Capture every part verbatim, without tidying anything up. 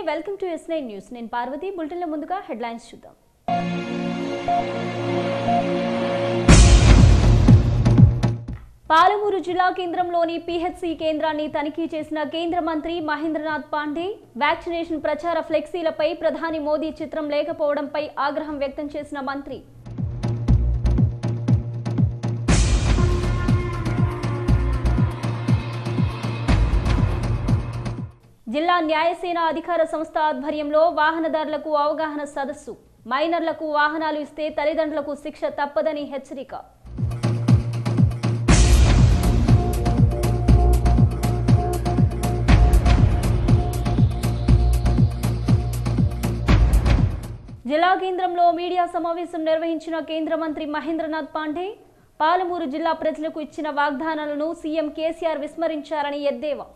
Welcome to S nine news. నేను పార్వతి. బులెటిన్ల ముందుగా headlines చూద్దాం. పాలమూరు జిల్లా కేంద్రంలోని పీహెచ్సీ కేంద్రాన్ని తనిఖీ చేసిన కేంద్ర మంత్రి మహేంద్రనాథ్ పాండే వ్యాక్సినేషన్ ప్రచార ఫ్లెక్సీలపై ప్రధాని మోదీ చిత్రం లేకపోవడంపై ఆగ్రహం వ్యక్తం చేసిన మంత్రి జిల్లా న్యాయసేన అధికార సంస్థ ఆధ్వర్యంలో వాహనదారులకు అవగాహన సదస్సు. మైనర్లకు వాహనాలు ఇస్తే తల్లిదండ్రులకు శిక్ష తప్పదని హెచ్చరిక. జిల్లా కేంద్రంలో మీడియా సమావేశం నిర్వహించిన కేంద్ర మంత్రి మహేంద్రనాథ్ పాండే పాలమూరు జిల్లా ప్రజలకు ఇచ్చిన వాగ్దానాలను సీఎం కేసీఆర్ విస్మరించారని ఎద్దేవా.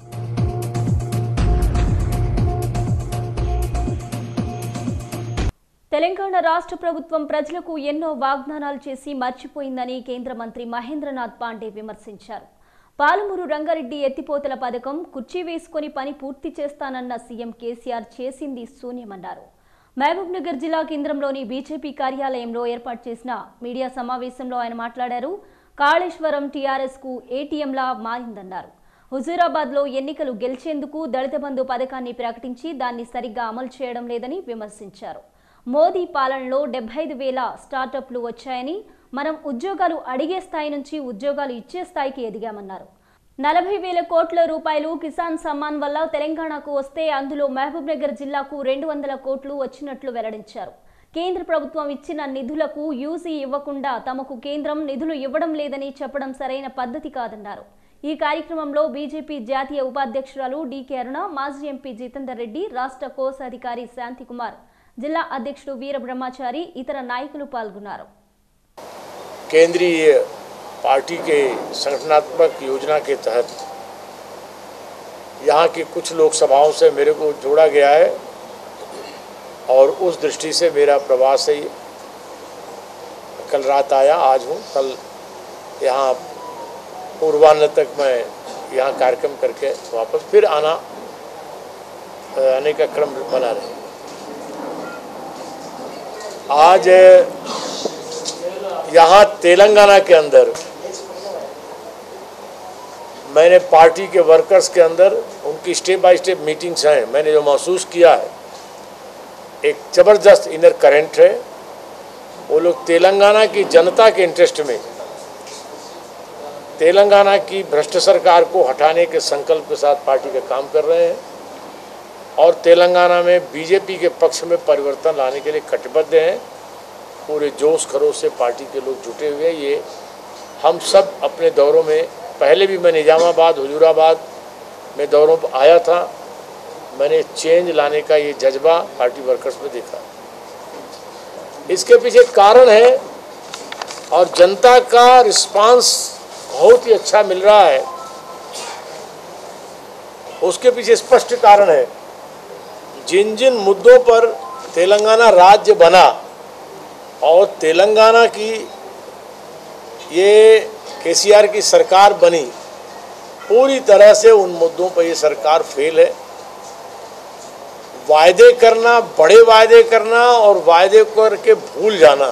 తెలంగాణ రాష్ట్ర ప్రభుత్వం ప్రజలకు ఎన్నో వాగ్దానాలు చేసి మర్చిపోయిందని కేంద్ర మంత్రి మహేంద్రనాథ్ పాండే విమర్శించారు. పాలమూరు రంగారెడ్డి ఎత్తిపోతల పథకం కుర్చీ వేసుకుని పని పూర్తి చేస్తానన్న సీఎం కేసీఆర్ చేసింది శూన్యమన్నారు. మహబూబ్ నగర్ జిల్లా కేంద్రంలోని బీజేపీ కార్యాలయంలో ఏర్పాటు చేసిన మీడియా సమావేశంలో ఆయన మాట్లాడారు. కాళేశ్వరం టీఆర్ఎస్ కు ఏటీఎంలా మారిందన్నారు. హుజూరాబాద్ లో ఎన్నికలు గెలిచేందుకు దళిత బంధు పథకాన్ని ప్రకటించి దాన్ని సరిగ్గా అమలు చేయడం లేదని విమర్శించారు. మోదీ పాలనలో డెబ్బై ఐదు వేల స్టార్టప్లు వచ్చాయని, మనం ఉద్యోగాలు అడిగే స్థాయి నుంచి ఉద్యోగాలు ఇచ్చే స్థాయికి ఎదిగామన్నారు. నలభై వేల కోట్ల రూపాయలు కిసాన్ సమ్మాన్ వల్ల తెలంగాణకు వస్తే అందులో మహబూబ్ నగర్ జిల్లాకు రెండు వందల కోట్లు వచ్చినట్లు వెల్లడించారు. కేంద్ర ప్రభుత్వం ఇచ్చిన నిధులకు యూజీ ఇవ్వకుండా తమకు కేంద్రం నిధులు ఇవ్వడం లేదని చెప్పడం సరైన పద్ధతి కాదన్నారు. ఈ కార్యక్రమంలో బీజేపీ జాతీయ ఉపాధ్యక్షురాలు డీకే అరుణ, మాజీ ఎంపీ జితేందర్ రెడ్డి, రాష్ట్ర కోశాధికారి శాంతికుమార్, जिला अध्यक्ष वीर ब्रह्मचारी इतर नायकुलु पाल्गొన్నారు. केंद्रीय पार्टी के संगठनात्मक योजना के तहत यहाँ की कुछ लोकसभाओं से मेरे को जोड़ा गया है और उस दृष्टि से मेरा प्रवास है. कल रात आया, आज हूँ. कल यहाँ पूर्वाह्न तक मैं यहाँ कार्यक्रम करके वापस फिर आना आने का क्रम बना रहे. आज यहाँ तेलंगाना के अंदर मैंने पार्टी के वर्कर्स के अंदर उनकी स्टेप बाय स्टेप मीटिंग्स हैं. मैंने जो महसूस किया है, एक ज़बरदस्त इनर करंट है. वो लोग तेलंगाना की जनता के इंटरेस्ट में तेलंगाना की भ्रष्ट सरकार को हटाने के संकल्प के साथ पार्टी का काम कर रहे हैं और तेलंगाना में बीजेपी के पक्ष में परिवर्तन लाने के लिए कटिबद्ध हैं. पूरे जोश खरोश से पार्टी के लोग जुटे हुए हैं. ये हम सब अपने दौरों में, पहले भी मैं निजामाबाद, हुजूराबाद में दौरों पर आया था. मैंने चेंज लाने का ये जज्बा पार्टी वर्कर्स में देखा. इसके पीछे कारण है और जनता का रिस्पांस बहुत ही अच्छा मिल रहा है. उसके पीछे स्पष्ट कारण है. जिन जिन मुद्दों पर तेलंगाना राज्य बना और तेलंगाना की ये केसीआर की सरकार बनी, पूरी तरह से उन मुद्दों पर ये सरकार फेल है. वायदे करना, बड़े वायदे करना और वायदे करके भूल जाना.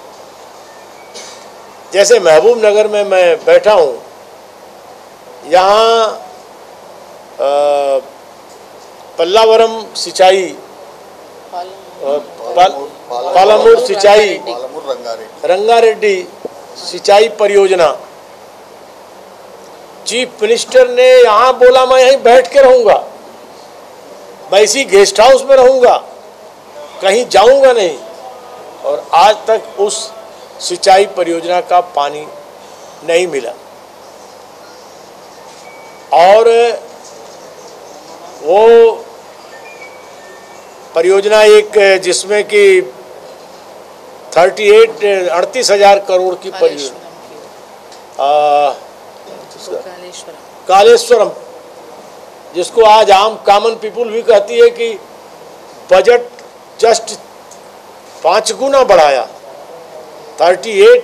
जैसे महबूब नगर में मैं बैठा हूँ, यहाँ पल्लावरम सिंचाई, पालमूर सिंचाई, रंगारेड्डी सिंचाई परियोजना, चीफ मिनिस्टर ने यहाँ बोला मैं यहीं बैठ के रहूँगा, मैं इसी गेस्ट हाउस में रहूँगा, कहीं जाऊँगा नहीं. और आज तक उस सिंचाई परियोजना का पानी नहीं मिला. और वो परियोजना एक जिसमें कि अड़तीस अड़तीस हजार करोड़ की परियोजना, कालेश्वरम, जिसको आज आम कॉमन पीपुल भी कहती है कि बजट जस्ट पाँच गुना बढ़ाया. अड़तीस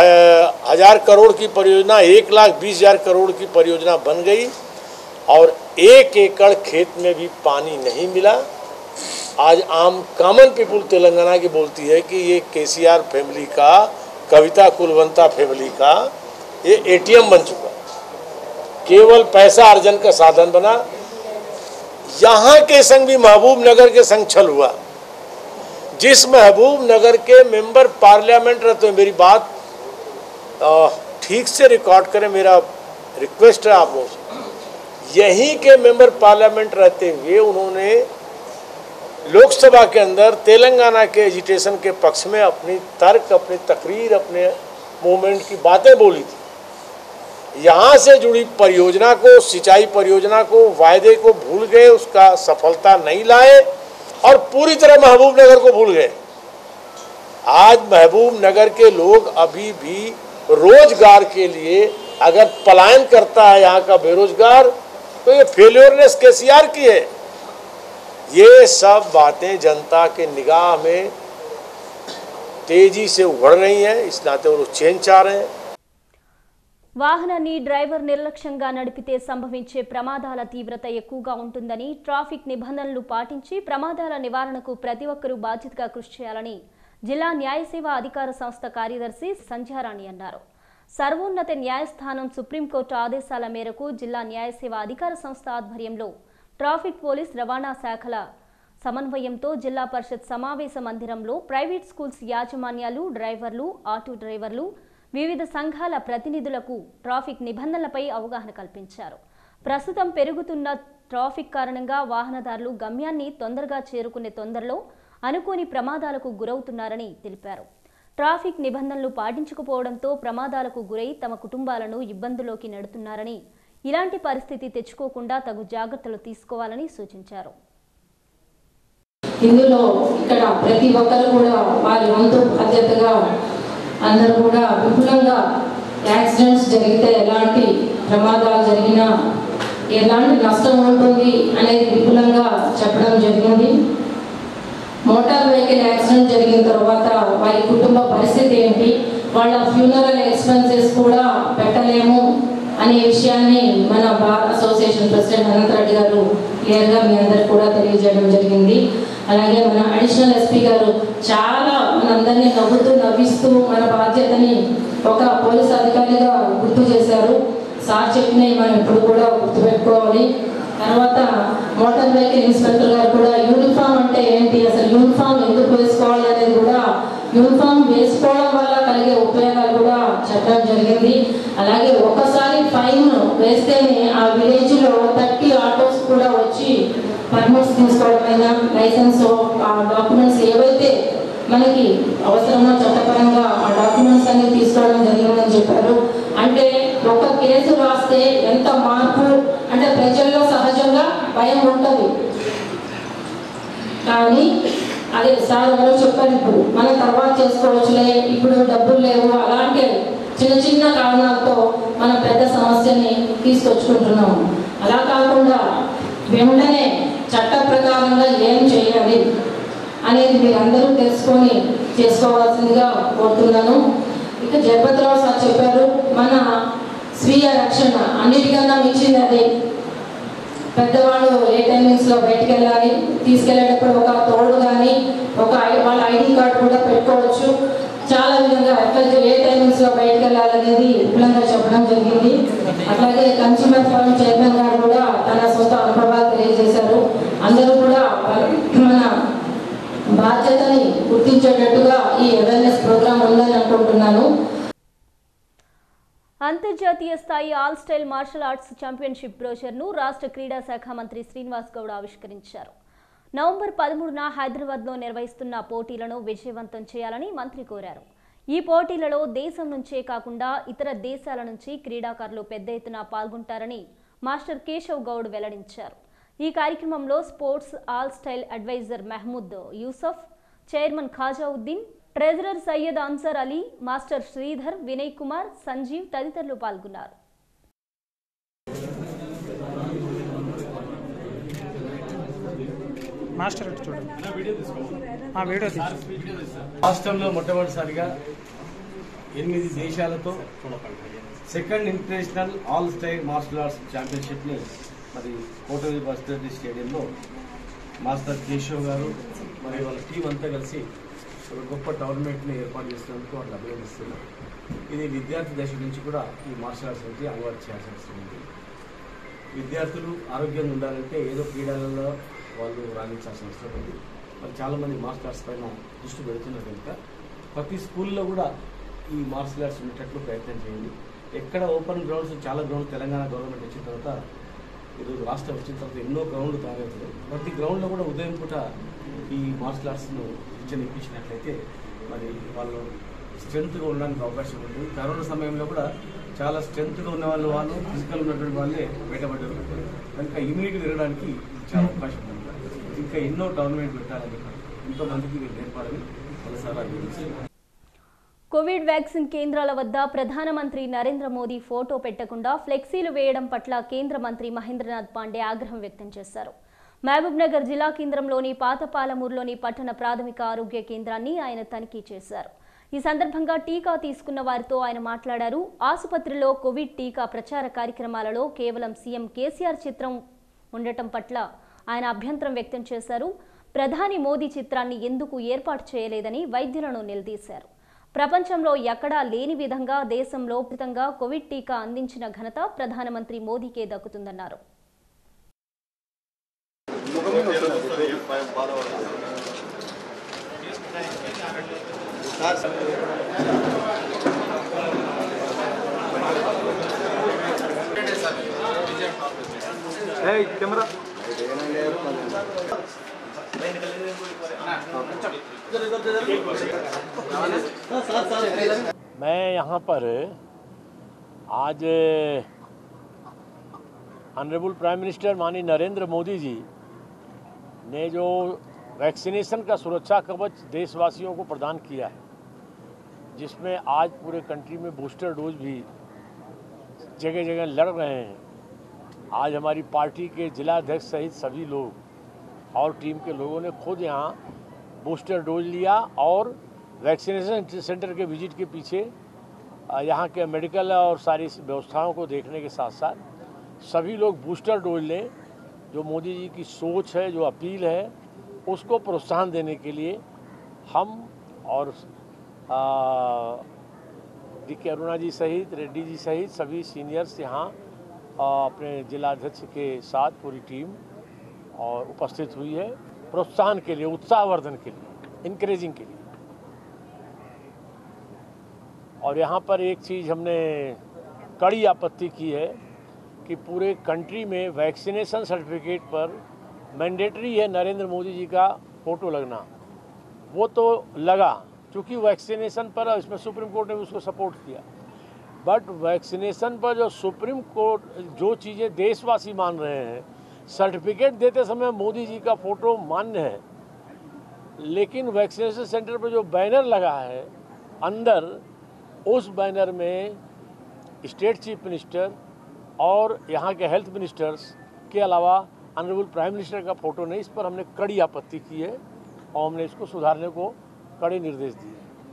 हजार करोड़ की परियोजना एक लाख बीस हजार करोड़ की परियोजना बन गई और एक एकड़ खेत में भी पानी नहीं मिला। आज आम कॉमन पीपुल तेलंगाना की बोलती है कि ये केसीआर फैमिली का, कविता कुलवंता फैमिली का ये एटीएम बन चुका, केवल पैसा अर्जन का साधन बना। यहाँ के संग भी महबूब नगर के संग छल हुआ। जिस महबूब नगर के मेंबर पार्लियामेंट रहते हैं, मेरी बात ठीक से रिकॉर्ड करें, मेरा रिक्वेस्ट है आप लोगों से। यहीं के मेंबर पार्लियामेंट रहते हुए उन्होंने लोकसभा के अंदर तेलंगाना के एजिटेशन के पक्ष में अपनी तर्क, अपनी तकरीर, अपने मूवमेंट की बातें बोली थी। यहाँ से जुड़ी परियोजना को, सिंचाई परियोजना को, वायदे को भूल गए, उसका सफलता नहीं लाए और पूरी तरह महबूब नगर को भूल गए। आज महबूब नगर के लोग अभी भी रोजगार के लिए अगर पलायन करता है यहाँ का बेरोजगार, तो ये फेल्योरनेस केसीआर की है। ये सब बातें जनता के निगाह में तेजी से उभर रही हैं, इस नाते वो लोग चेंज चाह रहे हैं। వాహనాన్ని డ్రైవర్ నిర్లక్ష్యంగా నడిపితే సంభవించే ప్రమాదాల తీవ్రత ఎక్కువగా ఉంటుందని, ట్రాఫిక్ నిబంధనలు పాటించి ప్రమాదాల నివారణకు ప్రతి ఒక్కరూ బాధ్యతగా కృషి చేయాలని జిల్లా న్యాయ సేవా అధికార సంస్థ కార్యదర్శి సంధ్యారాణి అన్నారు. సర్వోన్నత న్యాయస్థానం సుప్రీంకోర్టు ఆదేశాల మేరకు జిల్లా న్యాయ సేవా అధికార సంస్థ ఆధ్వర్యంలో ట్రాఫిక్ పోలీస్ రవాణా శాఖల సమన్వయంతో జిల్లా పరిషత్ సమావేశ మందిరంలో ప్రైవేట్ స్కూల్స్ యాజమాన్యాలు, డ్రైవర్లు, ఆటో డ్రైవర్లు, వివిధ సంఘాల ప్రతినిధులకు ట్రాఫిక్ నిబంధనలపై అవగాహన కల్పించారు. ప్రస్తుతం పెరుగుతున్న ట్రాఫిక్ కారణంగా వాహనదారులు గమ్యాన్ని తొందరగా చేరుకునే తొందరలో అనుకోని ప్రమాదాలకు గురవుతున్నారని తెలిపారు. ట్రాఫిక్ నిబంధనలు పాటించకపోవడంతో ప్రమాదాలకు గురై తమ కుటుంబాలను ఇబ్బందుల్లోకి నెడుతున్నారని, ఇలాంటి పరిస్థితి తెచ్చుకోకుండా తగు జాగ్రత్తలు తీసుకోవాలని సూచించారు. ఇందులో ఇక్కడ ప్రతి ఒక్కరు కూడా వారి వంతు బాధ్యతగా అందరూ కూడా విపులంగా యాక్సిడెంట్స్ జరిగితే ఎలాంటి ప్రమాదాలు జరిగినా ఎలాంటి నష్టం ఉంటుంది అనేది విపులంగా చెప్పడం జరిగింది. మోటార్ వెహికల్ యాక్సిడెంట్ జరిగిన తర్వాత వారి కుటుంబ పరిస్థితి ఏంటి, వాళ్ళ ఫ్యూనరల్ ఎక్స్పెన్సెస్ కూడా పెట్టలేము అనే విషయాన్ని మన బార్ అసోసియేషన్ ప్రెసిడెంట్ అనంతరెడ్డి గారు క్లియర్గా మీ అందరికి కూడా తెలియజేయడం జరిగింది. అలాగే మన అడిషనల్ ఎస్పీ గారు చాలా మనందరినీ నవ్వుతూ నవ్విస్తూ మన బాధ్యతని ఒక పోలీస్ అధికారిగా గుర్తు చేశారు. సార్ చెప్పినవి మనం ఇప్పుడు కూడా గుర్తుపెట్టుకోవాలి. తర్వాత మోటార్ వెహికల్ ఇన్స్పెక్టర్ గారు కూడా యూనిఫామ్ అంటే ఏంటి, అసలు యూనిఫామ్ ఎందుకు వేసుకోవాలి అనేది కూడా, యూనిఫామ్ వేసుకోవడం వల్ల కలిగే ఉపయోగాలు కూడా చెప్పడం జరిగింది. అలాగే ఒకసారి ఫైన్ వేస్తేనే ఆ విలేజ్లో థర్టీ ఆటోస్ కూడా వచ్చి పర్మిట్స్ తీసుకోవడమైనా, లైసెన్స్, ఆ డాక్యుమెంట్స్ ఏవైతే మనకి అవసరమో చట్టపరంగా ఆ డాక్యుమెంట్స్ అన్ని తీసుకోవడం జరిగిందని చెప్పారు. అంటే ఒక కేసు రాస్తే ఎంత మార్పు అంటే ప్రజల్లో సహజంగా భయం ఉంటుంది, కానీ అదే సార్ ఎవరో చెప్పారు, ఇప్పుడు మనం తర్వాత చేసుకోవచ్చులే, ఇప్పుడు డబ్బులు లేవు, అలాంటి చిన్న చిన్న కారణాలతో మనం పెద్ద సమస్యని తీసుకొచ్చుకుంటున్నాము. అలా కాకుండా వెంటనే చట్ట ప్రకారంగా ఏం చేయాలి అనేది మీరందరూ తెలుసుకొని చేసుకోవాల్సిందిగా కోరుతున్నాను. ఇక జగపతిరావు సార్ చెప్పారు, మన స్వీయ రక్షణ అన్నిటికన్నా మించింది అది. పెద్దవాళ్ళు ఏ టైమింగ్స్లో బయటకు వెళ్ళాలి, తీసుకెళ్ళేటప్పుడు ఒక తోడు కానీ ఒక వాళ్ళ ఐడి కార్డు కూడా పెట్టుకోవచ్చు. చాలా విధంగా ఎట్లా ఏ టైమింగ్స్లో బయటకు వెళ్ళాలనేది విపులంగా చెప్పడం జరిగింది. అట్లాగే కన్స్యూమర్ ఫోరం చైర్మన్ గారు కూడా తన సొంత అనుభవాలు తెలియజేశారు. అందరూ కూడా మన బాధ్యతని గుర్తించేటట్టుగా ఈ అవేర్నెస్ ప్రోగ్రామ్ ఉందని అనుకుంటున్నాను. అంతర్జాతీయ స్థాయి all style martial arts championship బ్రోచర్ను రాష్ట్ర క్రీడా శాఖ మంత్రి శ్రీనివాస్ గౌడ్ ఆవిష్కరించారు. నవంబర్ పదమూడున హైదరాబాద్లో నిర్వహిస్తున్న పోటీలను విజయవంతం చేయాలని మంత్రి కోరారు. ఈ పోటీలలో దేశం నుంచే కాకుండా ఇతర దేశాల నుంచి క్రీడాకారులు పెద్ద ఎత్తున పాల్గొంటారని మాస్టర్ కేశవ్ గౌడ్ వెల్లడించారు. ఈ కార్యక్రమంలో sports all style adviser Mahmood Yusuf, chairman Khajauddin, treasurer Syed Ansar Ali, master Sridhar, Vinay Kumar, Sanjeev తదితరులు పాల్గొన్నారు. రాష్ట్రంలో మొట్టమొదటిసారిగా ఎనిమిది దేశాలతో second international all style martial arts ఛాంపియన్షిప్ని మరి కోటగిరి బస్టేడి స్టేడియంలో మాస్టర్ కేశవ్ గారు మరియు వాళ్ళ టీం అంతా కలిసి ఒక గొప్ప టోర్నమెంట్ని ఏర్పాటు చేసినందుకు వాళ్ళు అభినందిస్తున్నారు. ఇది విద్యార్థి దశ నుంచి కూడా ఈ మార్షల్ ఆర్ట్స్ నుంచి అలవాటు చేయాల్సి వస్తుంది. విద్యార్థులు ఆరోగ్యంగా ఉండాలంటే ఏదో క్రీడలలో వాళ్ళు రాణించాల్సిన అవసరం ఉంది. మరి చాలామంది మార్షల్ ఆర్ట్స్ పైన దృష్టి పెడుతున్నారు కనుక ప్రతి స్కూల్లో కూడా ఈ మార్షల్ ఆర్ట్స్ ఉండేటట్లు ప్రయత్నం చేయండి. ఎక్కడ ఓపెన్ గ్రౌండ్స్ చాలా గ్రౌండ్ తెలంగాణ గవర్నమెంట్ వచ్చిన తర్వాత ఈరోజు రాష్ట్రం వచ్చిన తర్వాత ఎన్నో గ్రౌండ్లు తయారవుతాయి. ప్రతి గ్రౌండ్లో కూడా ఉదయం పూట ఈ మార్షల్ ఆర్ట్స్ను శిక్షణ ఇప్పించినట్లయితే మరి వాళ్ళు స్ట్రెంత్గా ఉండడానికి అవకాశం ఉంటుంది. కరోనా సమయంలో కూడా చాలా స్ట్రెంత్గా ఉన్న వాళ్ళు వాళ్ళు ఫిజికల్ ఉన్నటువంటి వాళ్ళే బయటపడ్డారు కనుక ఇమ్యూనిటీ పెరగడానికి చాలా అవకాశం ఉంది. ఇంకా ఎన్నో టోర్నమెంట్ పెట్టాలని ఎంతో మందికి నేర్పాలని కొనసాగా అభినందిస్తున్నారు. కోవిడ్ వ్యాక్సిన్ కేంద్రాల వద్ద ప్రధానమంత్రి నరేంద్ర మోదీ ఫోటో పెట్టకుండా ఫ్లెక్సీలు వేయడం పట్ల కేంద్ర మంత్రి మహేంద్రనాథ్ పాండే ఆగ్రహం వ్యక్తం చేశారు. మహబూబ్ నగర్ జిల్లా కేంద్రంలోని పాతపాలమూరులోని పట్టణ ప్రాథమిక ఆరోగ్య కేంద్రాన్ని ఆయన తనిఖీ చేశారు. ఈ సందర్భంగా టీకా తీసుకున్న వారితో ఆయన మాట్లాడారు. ఆసుపత్రిలో కోవిడ్ టీకా ప్రచార కార్యక్రమాలలో కేవలం సీఎం కేసీఆర్ చిత్రం ఉండటం పట్ల ఆయన అభ్యంతరం వ్యక్తం చేశారు. ప్రధాని మోదీ చిత్రాన్ని ఎందుకు ఏర్పాటు చేయలేదని వైద్యులను నిలదీశారు. ప్రపంచంలో ఎక్కడా లేని విధంగా దేశంలో ఉచితంగా కోవిడ్ టీకా అందించిన ఘనత ప్రధానమంత్రి మోదీకే దక్కుతుందన్నారు. मैं यहाँ पर आज ऑनरेबल प्राइम मिनिस्टर माननीय नरेंद्र मोदी जी ने जो वैक्सीनेशन का सुरक्षा कवच देशवासियों को प्रदान किया है, जिसमें आज पूरे कंट्री में बूस्टर डोज भी जगह जगह लड़ रहे हैं। आज हमारी पार्टी के जिला अध्यक्ष सहित सभी लोग और टीम के लोगों ने खुद यहाँ बूस्टर डोज लिया और वैक्सीनेशन सेंटर के विजिट के पीछे यहाँ के मेडिकल और सारी व्यवस्थाओं को देखने के साथ साथ सभी लोग बूस्टर डोज लें। जो मोदी जी की सोच है, जो अपील है, उसको प्रोत्साहन देने के लिए हम और डी के अरुणा जी सहित रेड्डी जी सहित सभी सीनियर्स यहाँ अपने जिलाध्यक्ष के साथ पूरी टीम और उपस्थित हुई है प्रोत्साहन के लिए, उत्साहवर्धन के लिए, इनकरेजिंग के लिए। और यहाँ पर एक चीज़ हमने कड़ी आपत्ति की है कि पूरे कंट्री में वैक्सीनेशन सर्टिफिकेट पर मैंडेटरी है नरेंद्र मोदी जी का फ़ोटो लगना। वो तो लगा क्योंकि वैक्सीनेशन पर इसमें सुप्रीम कोर्ट ने भी उसको सपोर्ट किया, बट वैक्सीनेशन पर जो सुप्रीम कोर्ट जो चीज़ें देशवासी मान रहे हैं, सर्टिफिकेट देते समय मोदी जी का फ़ोटो मान्य है, लेकिन वैक्सीनेशन सेंटर पर जो बैनर लगा है अंदर, उस बैनर में स्टेट चीफ मिनिस्टर और यहाँ के हेल्थ मिनिस्टर्स के अलावा ऑनरेबल प्राइम मिनिस्टर का फ़ोटो नहीं। इस पर हमने कड़ी आपत्ति की है और हमने इसको सुधारने को कड़े निर्देश दिए।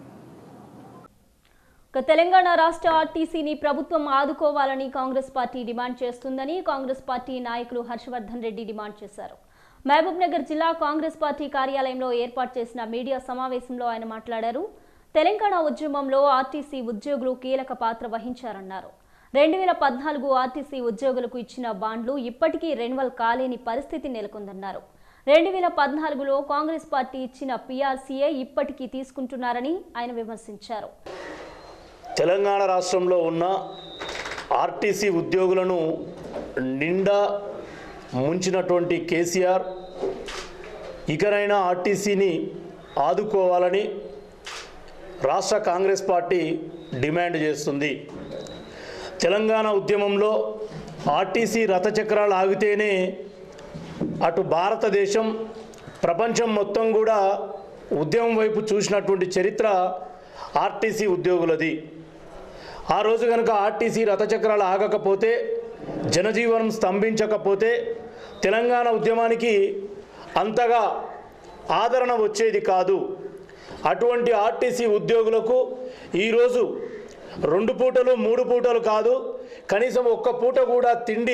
తెలంగాణ రాష్ట్ర ఆర్టీసీని ప్రభుత్వం ఆదుకోవాలని కాంగ్రెస్ పార్టీ డిమాండ్ చేస్తుందని కాంగ్రెస్ పార్టీ నాయకులు హర్షవర్ధన్ రెడ్డి డిమాండ్ చేశారు. మహబూబ్ నగర్ జిల్లా కాంగ్రెస్ పార్టీ కార్యాలయంలో ఏర్పాటు చేసిన మీడియా సమావేశంలో ఆయన మాట్లాడారు. తెలంగాణ ఉద్యమంలో ఆర్టీసీ ఉద్యోగులు కీలక పాత్ర వహించారన్నారు. రెండు వేల పద్నాలుగు ఆర్టీసీ ఉద్యోగులకు ఇచ్చిన బాండ్లు ఇప్పటికీ రెన్యువల్ కాలేని పరిస్థితి నెలకొందన్నారు. రెండు వేల పద్నాలుగులో కాంగ్రెస్ పార్టీ ఇచ్చిన పీఆర్సీఏ ఇప్పటికీ తీసుకుంటున్నారని ఆయన విమర్శించారు. తెలంగాణ రాష్ట్రంలో ఉన్న ఆర్టీసీ ఉద్యోగులను నిండా ముంచినటువంటి కేసీఆర్ ఇకనైనా ఆర్టీసీని ఆదుకోవాలని రాష్ట్ర కాంగ్రెస్ పార్టీ డిమాండ్ చేస్తుంది. తెలంగాణ ఉద్యమంలో ఆర్టీసీ రథచక్రాలు ఆగితేనే అటు భారతదేశం ప్రపంచం మొత్తం కూడా ఉద్యమం వైపు చూసినటువంటి చరిత్ర ఆర్టీసీ ఉద్యోగులది. ఆ రోజు కనుక ఆర్టీసీ రథచక్రాలు ఆగకపోతే, జనజీవనం స్తంభించకపోతే తెలంగాణ ఉద్యమానికి అంతగా ఆదరణ వచ్చేది కాదు. అటువంటి ఆర్టీసీ ఉద్యోగులకు ఈరోజు రెండు పూటలు మూడు పూటలు కాదు, కనీసం ఒక్క పూట కూడా తిండి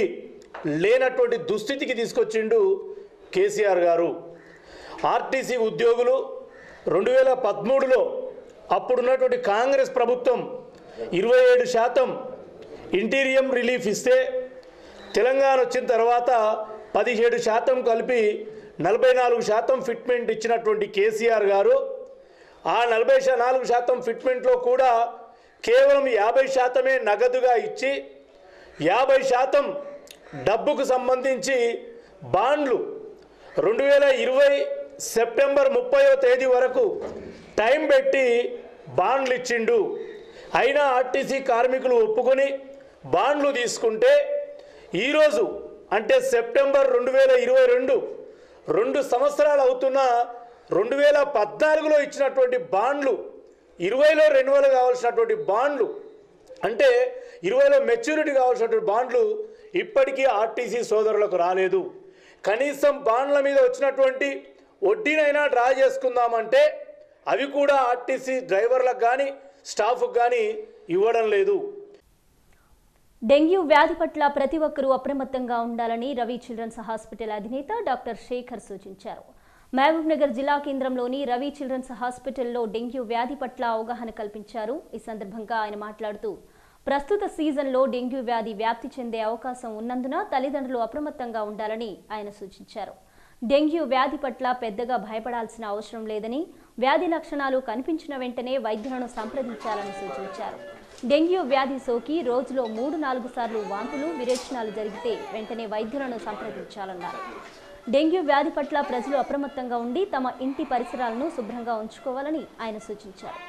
లేనటువంటి దుస్థితికి తీసుకొచ్చిండు కేసీఆర్ గారు. ఆర్టీసీ ఉద్యోగులు రెండు వేల పదమూడులో అప్పుడున్నటువంటి కాంగ్రెస్ ప్రభుత్వం ఇరవై ఏడు శాతం ఇంటీరియం రిలీఫ్ ఇస్తే తెలంగాణ వచ్చిన తర్వాత పదిహేడు శాతం కలిపి నలభై నాలుగు శాతం ఫిట్మెంట్ ఇచ్చినటువంటి కేసీఆర్ గారు ఆ నలభై నాలుగు శాతం ఫిట్మెంట్లో కూడా కేవలం యాభై శాతమే నగదుగా ఇచ్చి యాభై శాతం డబ్బుకు సంబంధించి బాండ్లు రెండు వేల ఇరవై సెప్టెంబర్ ముప్పైవ తేదీ వరకు టైం పెట్టి బాండ్లు ఇచ్చిండు. అయినా ఆర్టీసీ కార్మికులు ఒప్పుకొని బాండ్లు తీసుకుంటే ఈరోజు అంటే సెప్టెంబర్ రెండు వేల ఇరవై రెండు రెండు సంవత్సరాలు అవుతున్న రెండు వేల పద్నాలుగులో ఇచ్చినటువంటి బాండ్లు ఇరవైలో రెన్యువల్ కావాల్సినటువంటి బాండ్లు అంటే ఇరవైలో మెచ్యూరిటీ కావాల్సినటువంటి బాండ్లు ఇప్పటికీ ఆర్టీసీ సోదరులకు రాలేదు. కనీసం బాండ్ల మీద వచ్చినటువంటి వడ్డీనైనా డ్రా చేసుకుందామంటే అవి కూడా ఆర్టీసీ డ్రైవర్లకు కానీ స్టాఫ్కు కానీ ఇవ్వడం లేదు. డెంగ్యూ వ్యాధి పట్ల ప్రతి ఒక్కరూ అప్రమత్తంగా ఉండాలని రవి చిల్డ్రన్స్ హాస్పిటల్ అధినేత డాక్టర్ శేఖర్ సూచించారు. మహబూబ్నగర్ జిల్లా కేంద్రంలోని రవి చిల్డ్రన్స్ హాస్పిటల్లో డెంగ్యూ వ్యాధి పట్ల అవగాహన కల్పించారు. ఈ సందర్భంగా ఆయన మాట్లాడుతూ ప్రస్తుత సీజన్లో డెంగ్యూ వ్యాధి వ్యాప్తి చెందే అవకాశం ఉన్నందున తల్లిదండ్రులు అప్రమత్తంగా ఉండాలని ఆయన సూచించారు. డెంగ్యూ వ్యాధి పట్ల పెద్దగా భయపడాల్సిన అవసరం లేదని, వ్యాధి లక్షణాలు కనిపించిన వెంటనే వైద్యులను సంప్రదించాలని సూచించారు. డెంగ్యూ వ్యాధి సోకి రోజులో మూడు నాలుగు సార్లు వాంతులు విరేచనాలు జరిగితే వెంటనే వైద్యులను సంప్రదించాలన్నారు. డెంగ్యూ వ్యాధి పట్ల ప్రజలు అప్రమత్తంగా ఉండి తమ ఇంటి పరిసరాలను శుభ్రంగా ఉంచుకోవాలని ఆయన సూచించారు.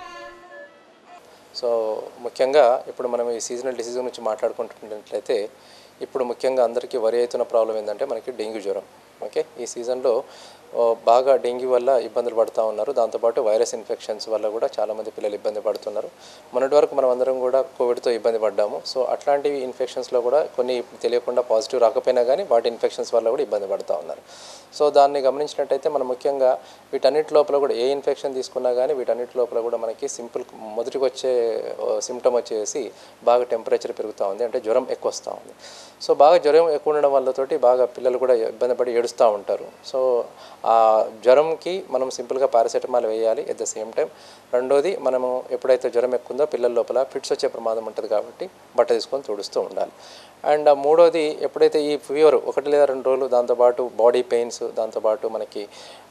సో ముఖ్యంగా ఇప్పుడు మనం ఈ సీజనల్ డిసీజ్ గురించి మాట్లాడుకుంటున్నట్లయితే ఇప్పుడు ముఖ్యంగా అందరికీ వరి అవుతున్న ప్రాబ్లం ఏంటంటే మనకి డెంగ్యూ జ్వరం. ఓకే, ఈ సీజన్లో బాగా డెంగ్యూ వల్ల ఇబ్బందులు పడుతూ ఉన్నారు. దాంతోపాటు వైరస్ ఇన్ఫెక్షన్స్ వల్ల కూడా చాలామంది పిల్లలు ఇబ్బంది పడుతున్నారు. మొన్నటి వరకు మనం అందరం కూడా కోవిడ్తో ఇబ్బంది పడ్డాము. సో అట్లాంటి ఇన్ఫెక్షన్స్లో కూడా కొన్ని తెలియకుండా పాజిటివ్ రాకపోయినా కానీ వాటి ఇన్ఫెక్షన్స్ వల్ల కూడా ఇబ్బంది పడుతూ ఉన్నారు. సో దాన్ని గమనించినట్టయితే మనం ముఖ్యంగా వీటన్నిటి లోపల కూడా ఏ ఇన్ఫెక్షన్ తీసుకున్నా కానీ వీటన్నిటి లోపల కూడా మనకి సింపుల్ మొదటికి వచ్చే సిమ్టమ్ వచ్చేసి బాగా టెంపరేచర్ పెరుగుతూ ఉంది, అంటే జ్వరం ఎక్కువ వస్తూ ఉంది. సో బాగా జ్వరం ఎక్కువ ఉండడం వల్లతోటి బాగా పిల్లలు కూడా ఇబ్బంది పడి ఏడుస్తూ ఉంటారు. సో ఆ జ్వరంకి మనం సింపుల్గా పారాసెటమాల్ వేయాలి. ఎట్ ద సేమ్ టైం రెండోది మనము ఎప్పుడైతే జ్వరం ఎక్కువ ఉందో పిల్లల లోపల ఫిట్స్ వచ్చే ప్రమాదం ఉంటుంది కాబట్టి బట్ట తీసుకొని తుడుస్తూ ఉండాలి. అండ్ మూడోది ఎప్పుడైతే ఈ ఫీవర్ ఒకటి లేదా రెండు రోజులు దాంతోపాటు బాడీ పెయిన్స్ దాంతోపాటు మనకి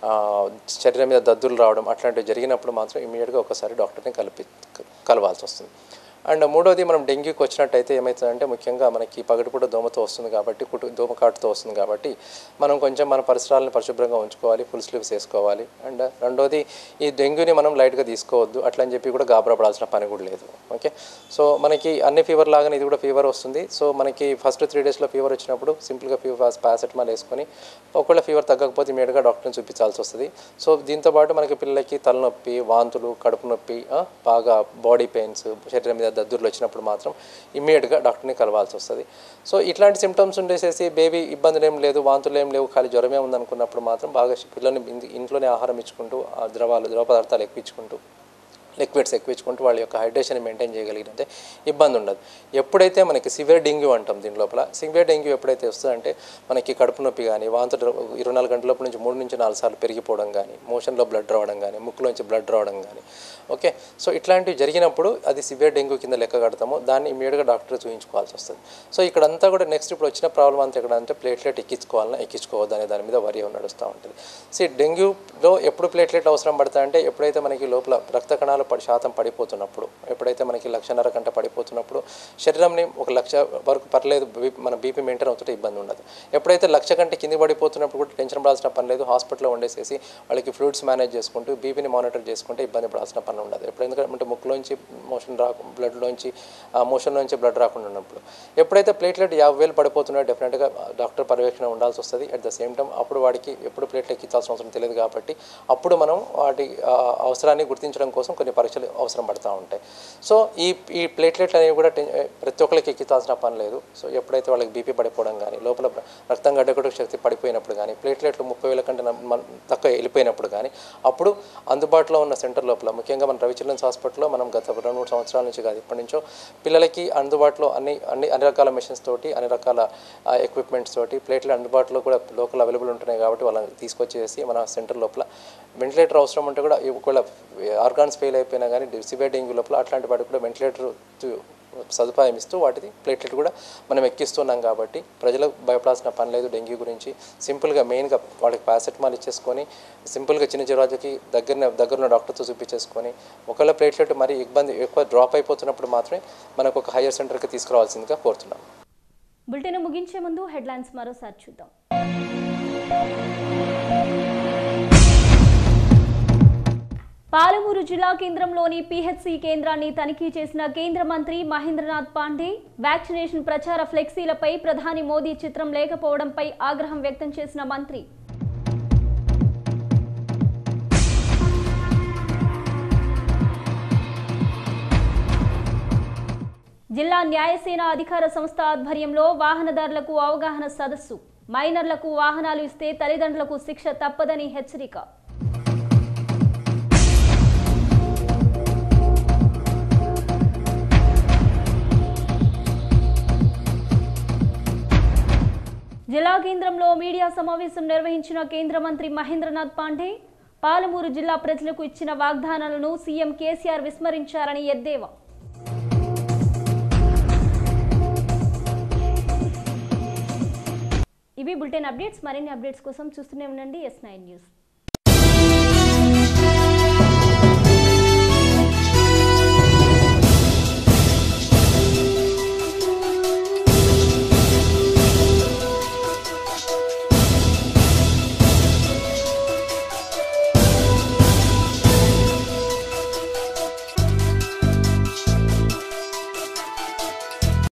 శరీరం మీద దద్దులు రావడం అట్లాంటివి జరిగినప్పుడు మాత్రం ఇమీడియట్గా ఒకసారి డాక్టర్ని కలిపి కలవాల్సి వస్తుంది. అండ్ మూడోది మనం డెంగ్యూకి వచ్చినట్టయితే ఏమవుతుందంటే ముఖ్యంగా మనకి పగటిపూట దోమతో వస్తుంది కాబట్టి కుటు దోమకాటుతో వస్తుంది కాబట్టి మనం కొంచెం మన పరిసరాలను పరిశుభ్రంగా ఉంచుకోవాలి, ఫుల్ స్లీవ్స్ వేసుకోవాలి. అండ్ రెండోది ఈ డెంగ్యూని మనం లైట్గా తీసుకోవద్దు, అట్లా అని చెప్పి కూడా గాబరా పడాల్సిన పని కూడా లేదు. ఓకే, సో మనకి అన్ని ఫీవర్ లాగానే ఇది కూడా ఫీవర్ వస్తుంది. సో మనకి ఫస్ట్ త్రీ డేస్లో ఫీవర్ వచ్చినప్పుడు సింపుల్గా ఫీవర్ పారాసెటమాల్ వేసుకొని ఒకవేళ ఫీవర్ తగ్గకపోతే ఇమీడియట్గా డాక్టర్ని చూపించాల్సి వస్తుంది. సో దీంతోపాటు మనకి పిల్లలకి తలనొప్పి, వాంతులు, కడుపు నొప్పి, బాగా బాడీ పెయిన్స్, శరీరం మీద దద్దుర్లు వచ్చినప్పుడు మాత్రం ఇమ్మీడియట్గా డాక్టర్ని కలవాల్సి వస్తుంది. సో ఇట్లాంటి సిమ్టమ్స్ ఉండేసేసి బేబీ ఇబ్బందులు ఏం లేదు, వాంతులు ఏం లేవు, ఖాళీ జ్వరమే ఉందనుకున్నప్పుడు మాత్రం బాగా పిల్లల్ని ఇంట్లోనే ఆహారం ఇచ్చుకుంటూ ద్రవాలు ద్రవ పదార్థాలు ఎక్కువ ఇచ్చుకుంటూ లిక్విడ్స్ ఎక్కువ ఇచ్చుకుంటూ వాళ్ళ యొక్క హైడ్రేషన్ మెయింటైన్ చేయగలిగితే ఇబ్బంది ఉండదు. ఎప్పుడైతే మనకి సివియర్ డెంగ్యూ అంటాం దీని లోపల, సివియర్ డెంగ్యూ ఎప్పుడైతే వస్తుందంటే మనకి కడుపు నొప్పి కానీ, వాంతులు ఇరవై నాలుగు గంటల లోపు నుంచి మూడు నుంచి నాలుగు సార్లు పెరిగిపోవడం కానీ, మోషన్లో బ్లడ్ రావడం కానీ, ముక్కులోంచి బ్లడ్ రావడం కానీ. ఓకే, సో ఇట్లాంటివి జరిగినప్పుడు అది సివియర్ డెంగ్యూ కింద లెక్క కడతాము. దాన్ని ఇమీడియట్గా డాక్టర్ చూపించుకోవాల్సి వస్తుంది. సో ఇక్కడంతా కూడా నెక్స్ట్ ఇప్పుడు వచ్చిన ప్రాబ్లం అంతా ఎక్కడ అంటే ప్లేట్లెట్ ఎక్కించుకోవాలన్నా ఎక్కించుకోవద్దు అనే దాని మీద వరి నడుస్తూ ఉంటుంది. సో డెంగ్యూలో ఎప్పుడు ప్లేట్లెట్ అవసరం పడతాయంటే ఎప్పుడైతే మనకి లోపల రక్త కణాలు శాతం పడిపోతున్నప్పుడు, ఎప్పుడైతే మనకి లక్షన్నర కంట పడిపోతున్నప్పుడు శరీరంని ఒక లక్ష వరకు పర్లేదు మన బీపీ మెయింటైన్ అవుతుంటే ఇబ్బంది ఉండదు. ఎప్పుడైతే లక్ష కంటే కింది పడిపోతున్నప్పుడు కూడా టెన్షన్ పడాల్సిన పని లేదు. హాస్పిటల్లో ఉండేసేసి వాళ్ళకి ఫ్లూయిడ్స్ మేనేజ్ చేసుకుంటూ బీపీని మానిటర్ చేసుకుంటే ఇబ్బంది పడాల్సిన పని ఉండదు. ఎప్పుడు ఎందుకంటే ముక్కులోంచి మోషన్ రాకు బ్లడ్లోంచి మోషన్లోంచి బ్లడ్ రాకుండా ఉన్నప్పుడు. ఎప్పుడైతే ప్లేట్లెట్ యాభై వేలు పడిపోతున్నాయో డెఫినెట్గా డాక్టర్ పర్యవేక్షణ ఉండాల్సి వస్తుంది. అట్ ద సేమ్ టైం అప్పుడు వాడికి ఎప్పుడు ప్లేట్లెట్ ఎక్కించాల్సిన అవసరం తెలియదు కాబట్టి అప్పుడు మనం వాటి అవసరాన్ని గుర్తించడం కోసం కొన్ని పరీక్షలు అవసరం పడుతూ ఉంటాయి. సో ఈ ఈ ప్లేట్లెట్ అనేవి కూడా ప్రతి ఒక్కరికి ఎక్కించాల్సిన పని లేదు. సో ఎప్పుడైతే వాళ్ళకి బీపీ పడిపోవడం కానీ, లోపల రక్తం గడ్డకట్టుకు శక్తి పడిపోయినప్పుడు కానీ, ప్లేట్లెట్లు ముప్పై వేల కంటే తక్కువ వెళ్ళిపోయినప్పుడు కానీ, అప్పుడు అందుబాటులో ఉన్న సెంటర్ లోపల, ముఖ్యంగా మన రవి చిల్డ్రన్స్ హాస్పిటల్లో మనం గత రెండు మూడు సంవత్సరాల నుంచి కాదు ఇప్పటి నుంచో పిల్లలకి అందుబాటులో అన్ని అన్ని అన్ని రకాల మెషిన్స్ తోటి, అన్ని రకాల ఎక్విప్మెంట్స్ తోటి ప్లేట్లు అందుబాటులో కూడా లోకల్ అవైలబుల్ ఉంటున్నాయి. కాబట్టి వాళ్ళని తీసుకొచ్చేసి మన సెంటర్ లోపల వెంటిలేటర్ అవసరం ఉంటే కూడా ఒకవేళ ఆర్గాన్స్ ఫెయిల్ అయిపోయినా కానీ సివియర్ డెంగ్యూ లోపల అట్లాంటి వాటికి కూడా వెంటిలేటర్ సదుపాయం ఇస్తూ వాటిది ప్లేట్లెట్ కూడా మనం ఎక్కిస్తున్నాం. కాబట్టి ప్రజలకు భయపడాల్సిన పని లేదు. డెంగ్యూ గురించి సింపుల్గా మెయిన్గా వాళ్ళకి పారాసెటమాల్ ఇచ్చేసుకొని సింపుల్గా చిన్న జ్వరాలకి దగ్గర దగ్గరలో డాక్టర్తో చూపించేసుకొని ఒకవేళ ప్లేట్లెట్ మరి ఇబ్బంది ఎక్కువ డ్రాప్ అయిపోతున్నప్పుడు మాత్రమే మనకు ఒక హయ్యర్ సెంటర్కి తీసుకురావాల్సిందిగా కోరుతున్నాం. బులెటిన్ ముగించే ముందు హెడ్లైన్స్ మరోసారి చూద్దాం. పాలమూరు జిల్లా కేంద్రంలోని పీహెచ్సీ కేంద్రాన్ని తనిఖీ చేసిన కేంద్ర మంత్రి మహేంద్రనాథ్ పాండే వ్యాక్సినేషన్ ప్రచార ఫ్లెక్సీలపై ప్రధాని మోదీ చిత్రం లేకపోవడంపై ఆగ్రహం వ్యక్తం చేసిన మంత్రి. జిల్లా న్యాయసేన అధికార సంస్థ ఆధ్వర్యంలో వాహనదారులకు అవగాహన సదస్సు. మైనర్లకు వాహనాలు ఇస్తే తల్లిదండ్రులకు శిక్ష తప్పదని హెచ్చరిక. జిల్లా కేంద్రంలో మీడియా సమావేశం నిర్వహించిన కేంద్ర మంత్రి మహేంద్రనాథ్ పాండే పాలమూరు జిల్లా ప్రజలకు ఇచ్చిన వాగ్దానాలను సీఎం కేసీఆర్ విస్మరించారని ఎద్దేవా. ఇవి బులెటిన్ అప్డేట్స్. మరిన్ని అప్డేట్స్ కోసం చూస్తూనే ఉండండి ఎస్ నైన్ న్యూస్.